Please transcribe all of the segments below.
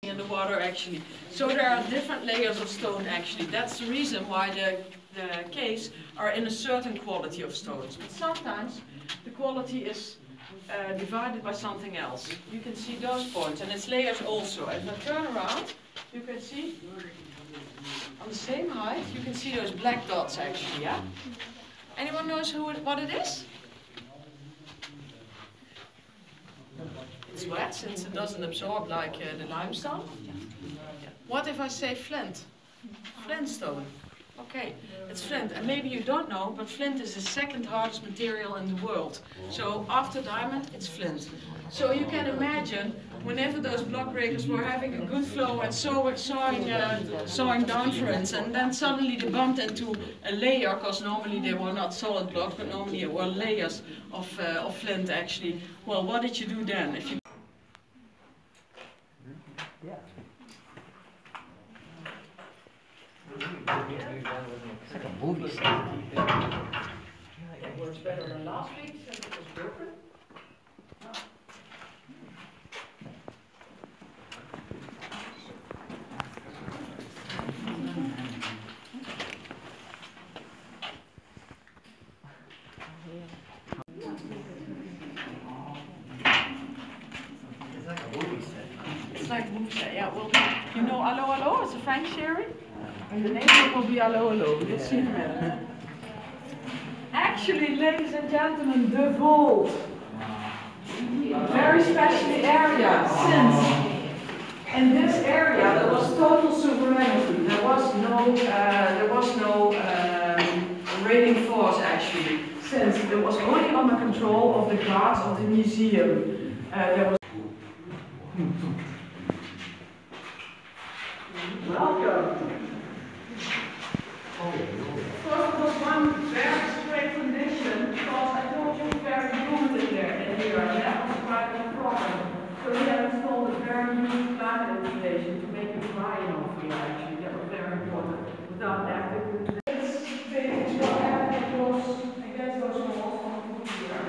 in the water actually. So there are different layers of stone actually. That's the reason why the caves are in a certain quality of stones. But sometimes the quality is divided by something else. You can see those points and it's layers also. If I turn around, you can see on the same height, you can see those black dots actually, yeah? Anyone knows what it is? It's wet since it doesn't absorb like the limestone. What if I say flint? Flintstone. Okay, it's flint. And maybe you don't know, but flint is the second hardest material in the world. So after diamond, it's flint. So you can imagine, whenever those block breakers were having a good flow and sawing down, for instance, and then suddenly they bumped into a layer, because normally they were not solid blocks, but normally it were layers of flint actually. Well, what did you do then? If you It's like a movie set. It works better than last week since it was broken. It's like a movie set. It's like a movie set, yeah. Well, you know Allo Allo? It's a Frank Sherry. And the name will be Allo Allo. You'll see in a minute. Actually, ladies and gentlemen, the vault. Very special area, since in this area there was total sovereignty. There was no raiding force actually, since it was only under control of the guards of the museum. There was Welcome. First, it was one very straight condition because I told you very humid in there in here, and that was quite a problem. So we have installed a very huge climate insulation to make it dry enough here actually. That was very important. Without that, this thing is what happened against those walls on the roof here.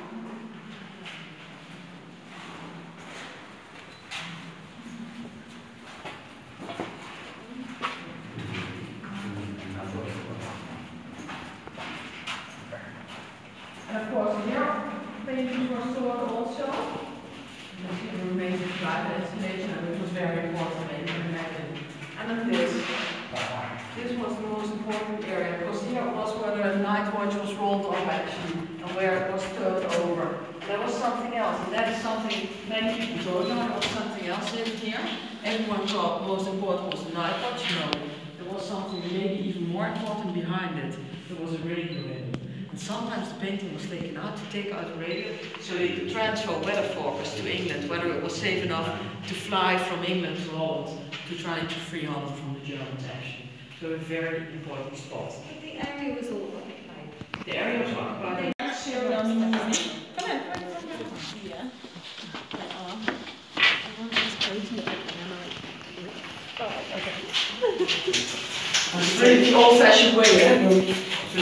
And of course here, paintings were stored also. You can see the remains of climate installation, and it was very important, as you can imagine. And then this was the most important area, because here was where the night watch was rolled off actually, and where it was turned over. There was something else, and that is something many people don't know. There was something else in here. Everyone thought most important was the night watch. No, there was something maybe even more important behind it. There was a radio in it. And sometimes the painting was taken out to take out the radio, so they could transfer weather forecasts to England, whether it was safe enough to fly from England to Holland, to try to free Holland from the Germans actually. So a very important spot. But the area was all occupied. The area was occupied. Show down the movie. Come in. Yeah. I want to go to it It's really the old-fashioned way, eh?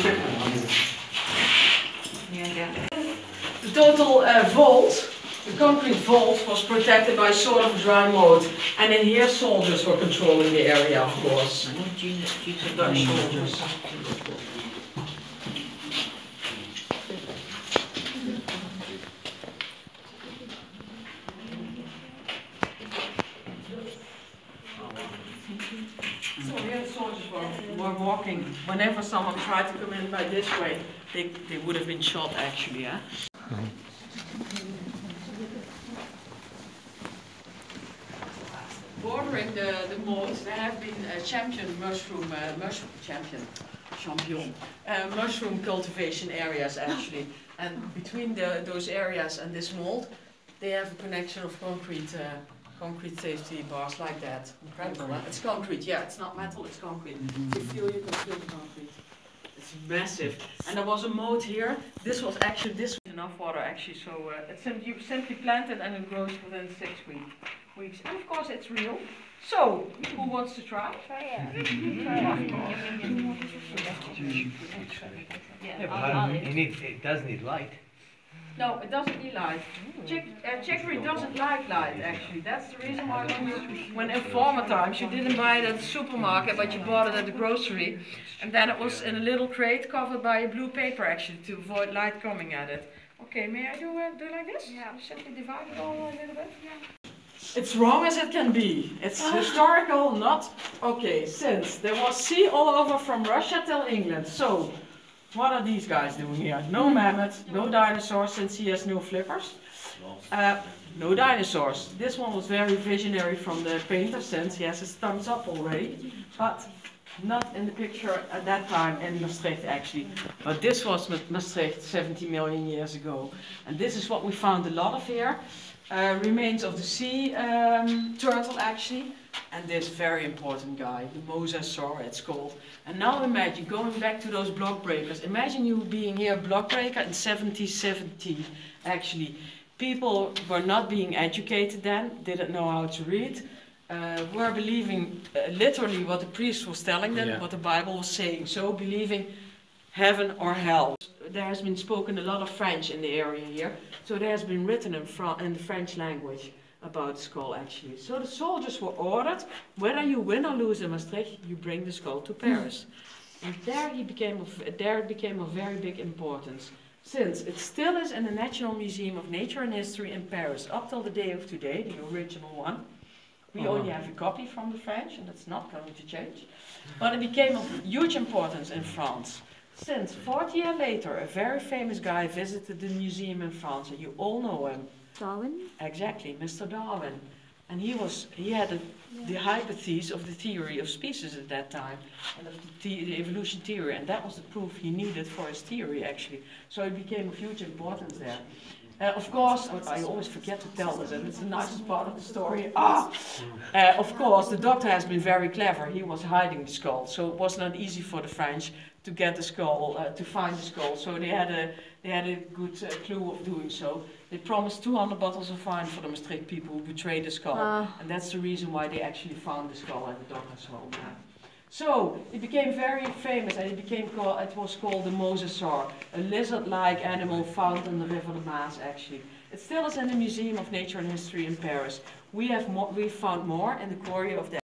The total vault, the concrete vault, was protected by sort of dry moat. And in here soldiers were controlling the area, of course. The Dutch soldiers. So here the soldiers were walking. Whenever someone tried to come in by this way, they would have been shot actually, yeah? Bordering the moat, there have been mushroom cultivation areas actually. And between those areas and this mold, they have a connection of concrete safety bars like that. Incredible, huh? It's concrete, yeah, it's not metal, it's concrete. You can feel the concrete. It's massive. And there was a moat here. This was enough water actually, so you simply plant it and it grows within 6 weeks. And of course it's real. So, who wants to try? Try it. Yeah, but it does need light. No, it doesn't need light. Chicory doesn't like light, actually. That's the reason why when in former times you didn't buy it at the supermarket, but you bought it at the grocery. And then it was in a little crate covered by a blue paper, actually, to avoid light coming at it. Okay, may I do like this? Yeah. Simply divide it all a little bit? Yeah. It's wrong as it can be. It's historical, not... Okay, since there was sea all over from Russia till England. So, what are these guys doing here? No mammoths, no dinosaurs, since he has no flippers. No dinosaurs. This one was very visionary from the painter, since he has his thumbs up already. But not in the picture at that time in Maastricht, actually. But this was Maastricht 70 million years ago. And this is what we found a lot of here. Remains of the sea turtle, actually. And this very important guy, the mosasaur it's called. And now imagine, going back to those block breakers, imagine you being here block breaker in 1770, actually. People were not being educated then, didn't know how to read, were believing literally what the priest was telling them, what the Bible was saying, so believing heaven or hell. There has been spoken a lot of French in the area here, so there has been written in the French language about the skull, actually. So the soldiers were ordered, whether you win or lose in Maastricht, you bring the skull to Paris. And there it became of very big importance, since it still is in the National Museum of Nature and History in Paris, up till the day of today, the original one. We only have a copy from the French, and that's not going to change. But it became of huge importance in France. Since 40 years later, a very famous guy visited the museum in France, and you all know him. Darwin? Exactly, Mr. Darwin. And he had the hypothesis of the theory of species at that time, and of the evolution theory, and that was the proof he needed for his theory, actually. So it became of huge importance there. Of course, I always forget to tell this, and it's the nicest part of the story. Of course, the doctor has been very clever. He was hiding the skull, so it was not easy for the French to get the skull, to find the skull. So they had a good clue of doing so. They promised 200 bottles of wine for the Maastricht people who betrayed the skull, and that's the reason why they actually found the skull at the doctor's home. So it became very famous, and it was called the mosasaur, a lizard-like animal found in the river the Maas, actually. It still is in the Museum of Nature and History in Paris. We found more in the quarry of the